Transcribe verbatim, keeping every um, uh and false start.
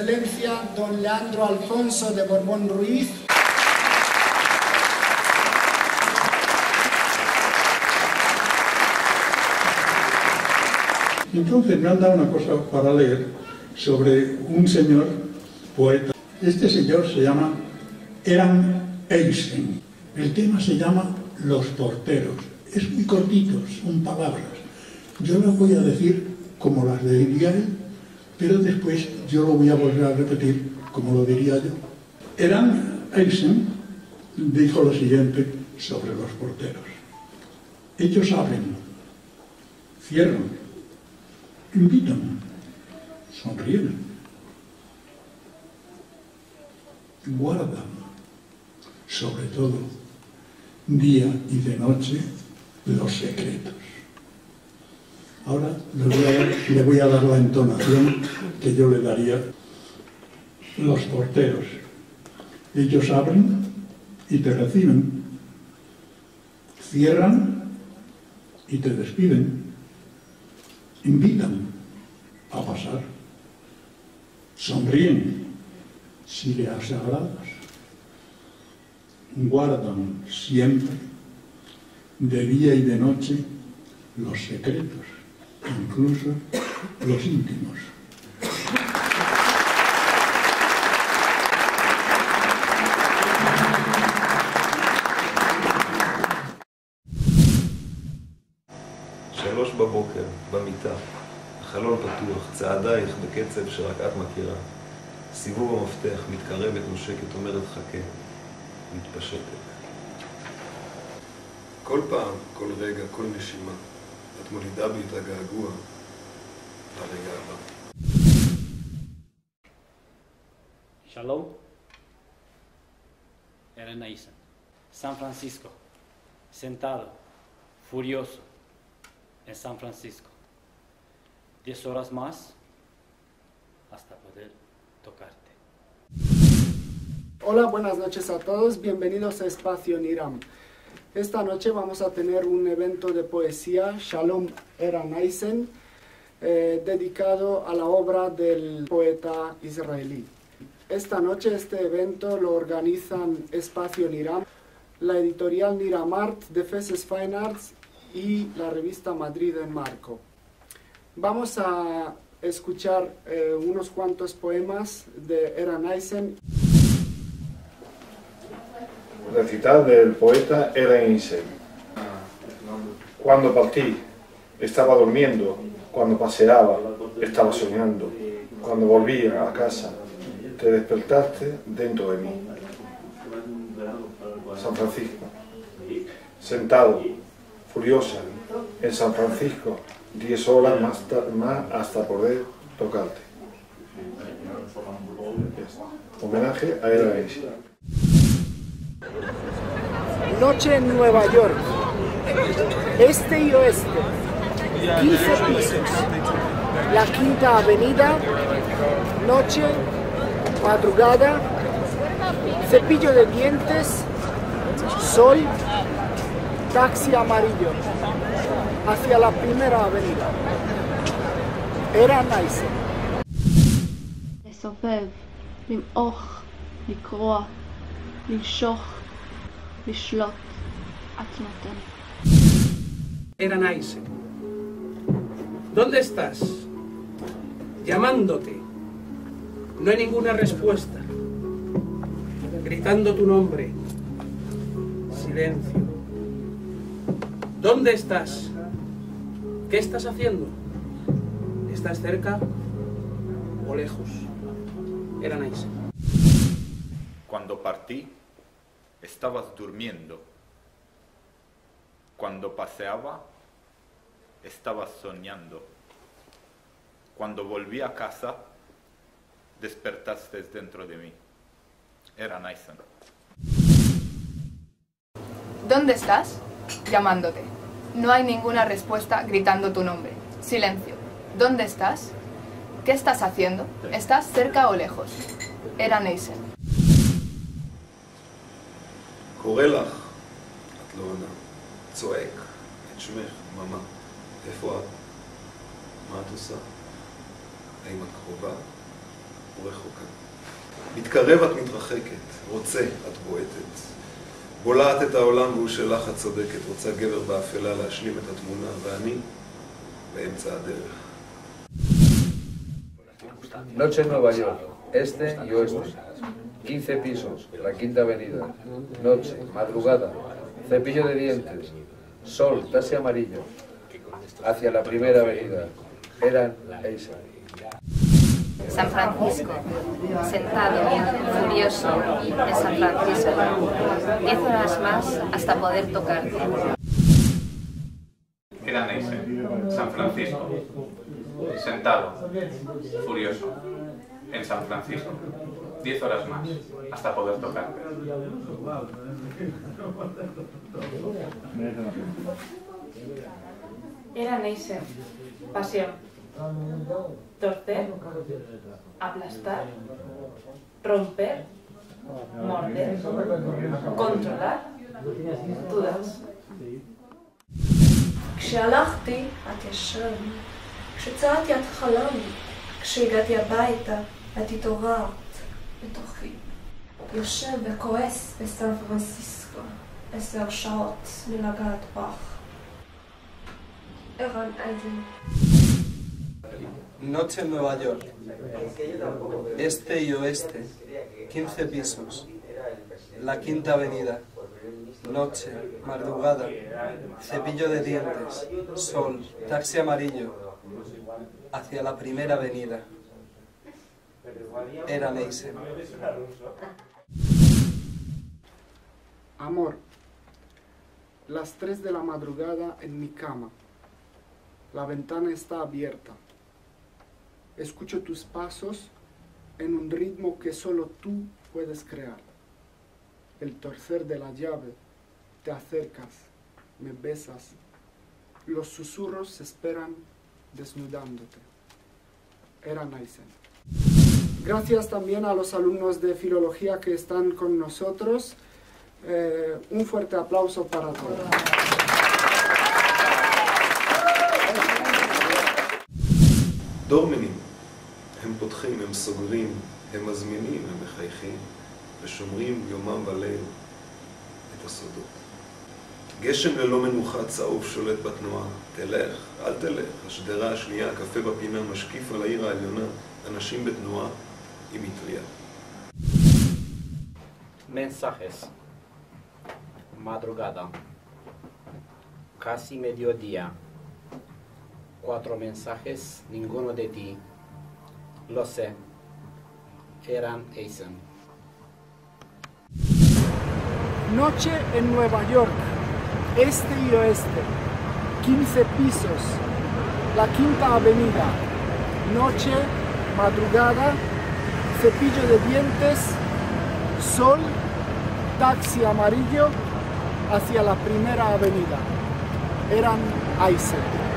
Excelencia don Leandro Alfonso de Borbón Ruiz. Entonces me han dado una cosa para leer sobre un señor poeta. Este señor se llama Eran Eisen. El tema se llama Los porteros. Es muy cortito, son palabras. Yo las voy a decir como las diría él, pero después yo lo voy a volver a repetir como lo diría yo. Eran Eisen dijo lo siguiente sobre los porteros. Ellos abren, cierran, invitan, sonríen, guardan, sobre todo, día y de noche, los secretos. Ahora le voy a dar, le voy a dar la entonación que yo le daría. Los porteros. Ellos abren y te reciben, cierran y te despiden, invitan a pasar, sonríen si les agradas, guardan siempre, de día y de noche, los secretos, incluso los íntimos. שלוש בבוקר, במיטה, החלון פתוח, צעדייך בקצב שרק את מכירה. סיבוב המפתח, מתקרבת, נושקת, אומרת חכה, מתפשטת. כל פעם, כל רגע, כל נשימה, את מולידה בי את הגעגוע לרגע הבא. Shalom, Eran Eisen, San Francisco, sentado, furioso, en San Francisco. Diez horas más hasta poder tocarte. Hola, buenas noches a todos, bienvenidos a Espacio Niram. Esta noche vamos a tener un evento de poesía, Shalom Eran Eisen, eh, dedicado a la obra del poeta israelí. Esta noche este evento lo organizan Espacio Niram, la editorial Niram Art de Feces Fine Arts y la revista Madrid en Marco. Vamos a escuchar eh, unos cuantos poemas de Eran Eisen. Recital del poeta Eran Eisen. Cuando partí, estaba durmiendo. Cuando paseaba, estaba soñando. Cuando volvía a casa, te despertaste dentro de mí. San Francisco. Sentado, furiosa, en San Francisco, diez horas más, más hasta poder tocarte. Homenaje a Eran Eisen. Noche en Nueva York, este y oeste, quince pisos, la Quinta Avenida, noche, madrugada, cepillo de dientes, sol, taxi amarillo, hacia la Primera Avenida. Eran Eisen. לסובב, למעוך, לקרוע, לנשוך, לשלוט, את נותנת. Eran Eisen. ¿Dónde estás? Llamándote. No hay ninguna respuesta. Gritando tu nombre. Silencio. ¿Dónde estás? ¿Qué estás haciendo? ¿Estás cerca o lejos? Eran Eisen. Cuando partí, estabas durmiendo. Cuando paseaba, estabas soñando. Cuando volví a casa, despertaste dentro de mí. Eran Eisen. ¿Dónde estás? Llamándote. No hay ninguna respuesta gritando tu nombre. Silencio. ¿Dónde estás? ¿Qué estás haciendo? ¿Estás cerca o lejos? Eran Eisen. קורא לך, את לא עונה, צועק את שמך, ממה, איפה את? מה את עושה? האם את קרובה? ורחוקה. מתקרב את מתרחקת, רוצה את בועטת. בולעת את העולם והוא שלך את צודקת, רוצה גבר באפלה להשלים את התמונה, ואני באמצע הדרך. Noche en Nueva York, este y oeste. quince pisos, la Quinta Avenida. Noche, madrugada, cepillo de dientes. Sol, taxi amarillo. Hacia la Primera Avenida. Eran Eisen. San Francisco, sentado, furioso, en San Francisco. Diez horas más hasta poder tocarte. Era Eisen, San Francisco, sentado, furioso, en San Francisco. Diez horas más hasta poder tocarte. Era Neisser, pasión, torcer, aplastar, romper, morder, controlar, dudas. כשהלכתי, את ישן. כשצעדתי, את חלמת. כשהגעתי הביתה, את התעוררת בתוכי. יושב וכועס בסן פרנסיסקו. עשר שעות מלגעת בך. ערן אייזן. Noche en Nueva York. Este y oeste. quince pisos. La Quinta Avenida. Noche, madrugada, cepillo de dientes, sol, taxi amarillo, hacia la Primera Avenida. Era Eisen. Amor, las tres de la madrugada en mi cama. La ventana está abierta. Escucho tus pasos en un ritmo que solo tú puedes crear. El torcer de la llave. Te acercas, me besas, los susurros se esperan desnudándote. Era Eisen. Gracias también a los alumnos de Filología que están con nosotros. Eh, un fuerte aplauso para todos. דורמנים, הם פותחים, הם סוגרים, הם מזמינים, הם מחייכים, ושומרים יומם וליל את הסודות. גשם ללא מנוחה צהוב שולט בתנועה, תלך, אל תלך, השדרה השנייה, הקפה בפינה, משקיף על העיר העליונה, אנשים בתנועה עם מטריה. Mensajes. Madrugada. Casi mediodía. Cuatro mensajes, ninguno de ti. Lo sé. Eran Eisen. Noche en Nueva York. Este y oeste, quince pisos, la Quinta Avenida, noche, madrugada, cepillo de dientes, sol, taxi amarillo, hacia la Primera Avenida. Eran Eisen.